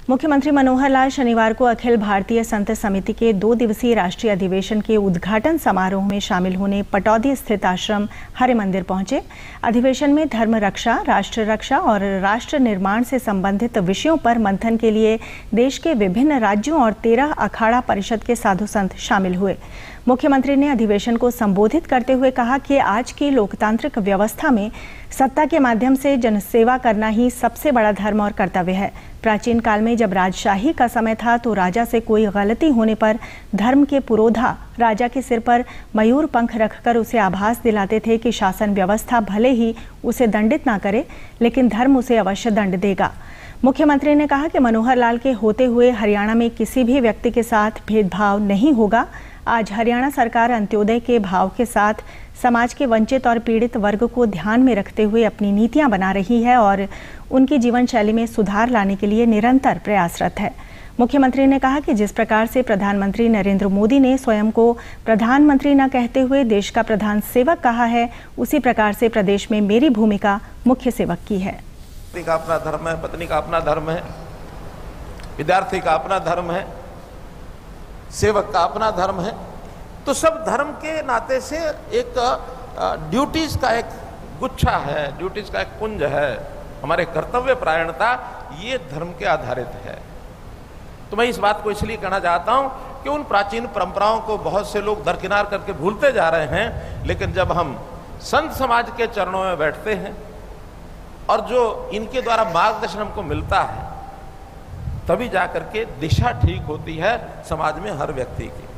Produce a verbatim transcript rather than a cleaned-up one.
मुख्यमंत्री मनोहर लाल शनिवार को अखिल भारतीय संत समिति के दो दिवसीय राष्ट्रीय अधिवेशन के उद्घाटन समारोह में शामिल होने पटौदी स्थित आश्रम हरि मंदिर पहुंचे। अधिवेशन में धर्म रक्षा, राष्ट्र रक्षा और राष्ट्र निर्माण से संबंधित विषयों पर मंथन के लिए देश के विभिन्न राज्यों और तेरह अखाड़ा परिषद के साधु संत शामिल हुए। मुख्यमंत्री ने अधिवेशन को संबोधित करते हुए कहा कि आज की लोकतांत्रिक व्यवस्था में सत्ता के माध्यम से जनसेवा करना ही सबसे बड़ा धर्म और कर्तव्य है। प्राचीन काल में जब राजशाही का समय था तो राजा से कोई गलती होने पर धर्म के पुरोधा राजा के सिर पर मयूर पंख रखकर उसे आभास दिलाते थे कि शासन व्यवस्था भले ही उसे दंडित ना करे, लेकिन धर्म उसे अवश्य दंड देगा। मुख्यमंत्री ने कहा कि मनोहर लाल के होते हुए हरियाणा में किसी भी व्यक्ति के साथ भेदभाव नहीं होगा। आज हरियाणा सरकार अंत्योदय के भाव के साथ समाज के वंचित और पीड़ित वर्ग को ध्यान में रखते हुए अपनी नीतियां बना रही है और उनकी जीवन शैली में सुधार लाने के लिए निरंतर प्रयासरत है। मुख्यमंत्री ने कहा कि जिस प्रकार से प्रधानमंत्री नरेंद्र मोदी ने स्वयं को प्रधानमंत्री न कहते हुए देश का प्रधान सेवक कहा है, उसी प्रकार से प्रदेश में मेरी भूमिका मुख्य सेवक की है। पत्नी का अपना धर्म है, पत्नी का अपना धर्म है, विद्यार्थी का अपना धर्म है, सेवक का अपना धर्म है। तो सब धर्म के नाते से एक ड्यूटीज का एक गुच्छा है, ड्यूटीज का एक पुंज है। हमारे कर्तव्य परायणता ये धर्म के आधारित है। तो मैं इस बात को इसलिए कहना चाहता हूं कि उन प्राचीन परंपराओं को बहुत से लोग दरकिनार करके भूलते जा रहे हैं, लेकिन जब हम संत समाज के चरणों में बैठते हैं और जो इनके द्वारा मार्गदर्शन हमको मिलता है, तभी जाकर के दिशा ठीक होती है समाज में हर व्यक्ति की।